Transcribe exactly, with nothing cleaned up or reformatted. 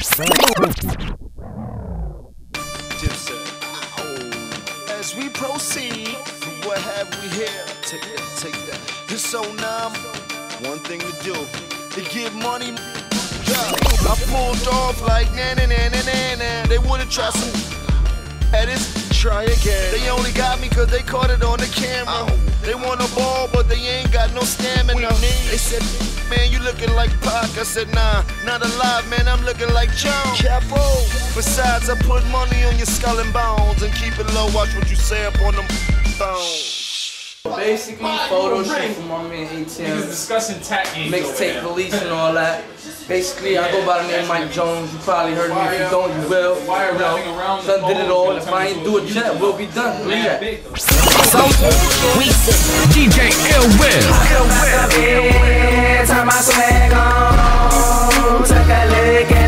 As we proceed, what have we here? Take that, take that. It's so numb. One thing to do, to get money. Yeah. I pulled off like na na na na na na. They would've tried some. At this, try again. They only got me cause they caught it on the camera. They want a ball, but they ain't got no stamina. They said, man, you looking like Pac. I said, nah, not alive, man, I'm looking like John Capo. Besides, I put money on your skull and bones and keep it low, watch what you say up on them bones. Basically, photo shoot for my man A T M. Niggas discussing tech games. Mixtape police and all that. Basically, I go by the name Mike Jones. You probably heard me. If you don't, you will. You know, done did it all. If I ain't do it yet, we'll be done. Believe that. D J Ill Will. Turn my swag on. Took a lick.